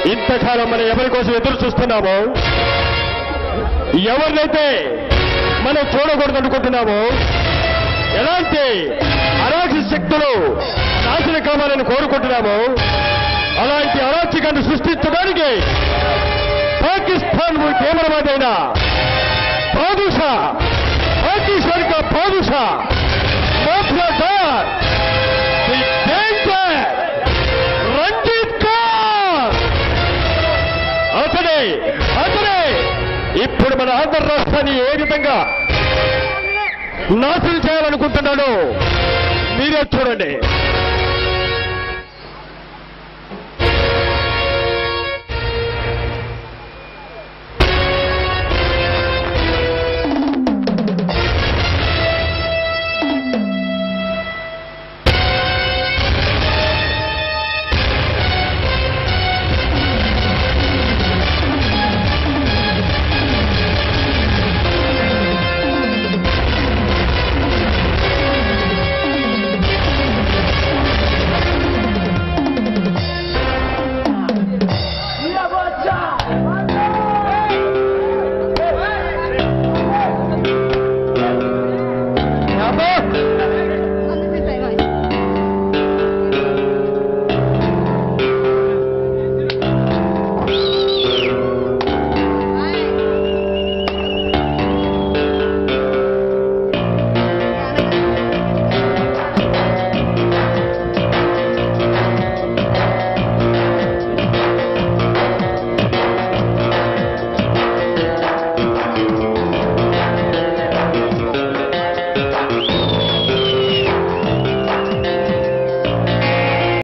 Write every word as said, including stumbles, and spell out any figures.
ఇంతకాలం మనం ఎవరి కోసం ఎదురు చూస్తున్నామో, ఎవరినైతే మనం చూడకూడదు అనుకుంటున్నామో, ఎలాంటి అరాచక శక్తులు నాశనం కావాలని కోరుకుంటున్నామో, అలాంటి అరాచకాన్ని సృష్టించడానికి పాకిస్తాన్ తీవ్రవాదైన బాదుషా, పాకిస్తాన్ కా బాదుషా మాఫియాదార్ ది డేంజర్ రంజిత్ కౌర్, అతడే అతడే ఇప్పుడు మన ఆంధ్ర రాష్ట్రాన్ని ఏ విధంగా నాశనం చేయాలనుకుంటున్నాడో మీరే చూడండి.